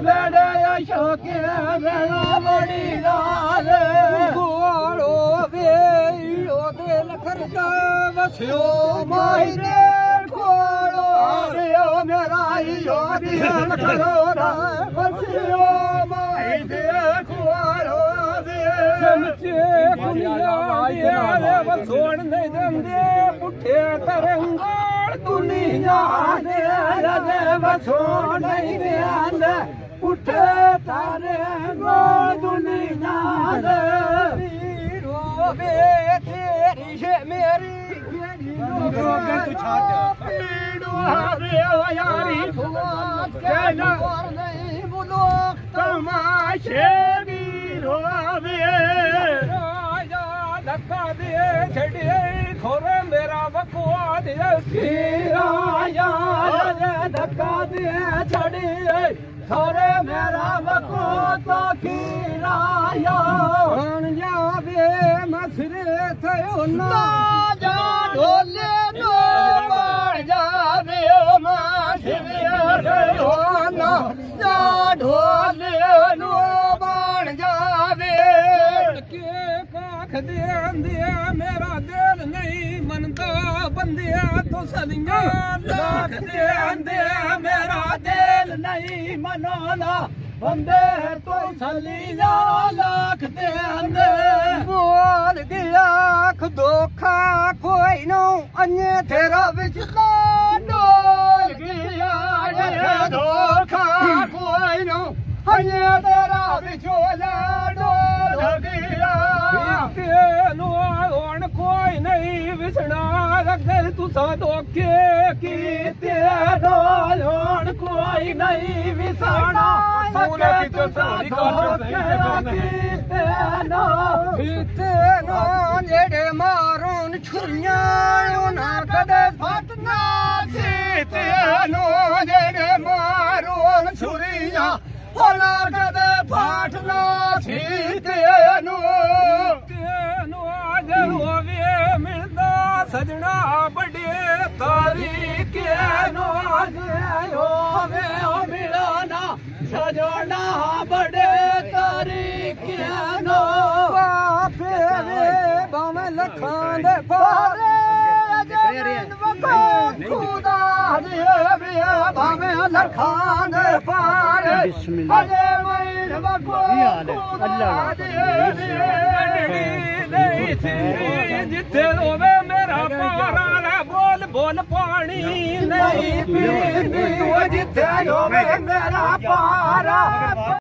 बेड़े शोके बेड़ा बड़ी लाल गोड़ो वे ओदे लखरदा वसियो माही दे गोड़ो वे मेरा यो दिल खरोरा वसियो माही दे गोड़ो वे समचे दुनिया दे वसोड़ नहीं दंदे पुठे तरंगोड़ दुनिया दे रजे वसोड़ नहीं दे पुठे तरंगोड़ दुनिया दे रोवे तेरी शे मेरी रोगे तू छाड़ पीड़ो यारी फुआद के नौर नहीं बुलो तमाशे भी रोवे राजा धक्का दे छड़े खोरे मेरा बकवाद राजा धक्का दे छड़े खोरे मेरा बकवाद राया जावे मसरे थयो ना जा ढोले नो बाण जावे मसरे थयो ना जा ढोले नो बाण जावे के काख दे मेरा दिल नहीं मनता बंदिया तो सलिया लाख दे मेरा दिल नहीं मनाना बंदे तो सलिया लाख दे बोल गया धोखा कोई नो अन्य तेरा बिचला डोल गया धोखा कोई नो अन्य तेरा बिचोला डोल गया कोई नहीं विसना अगर तुसा धोखे की डोल कोई नहीं विसना जेड़े मारोन छुरियां ना कदे फटना सीते नो जेड़े मारोन छुरियां ना कदे फटना सीते नो मिलदा सजना बड़े तारीख नो होवे मिलाना सजना बड़े तारीख नो फेरे बावे लखां दे पारे खुदा दे बावे लखां दे पारे अजे मैन बको अल्लाह जिथे रोवे मेरा पारा बोल बोल पानी नहीं पीती जिथे रोवे मेरा पारा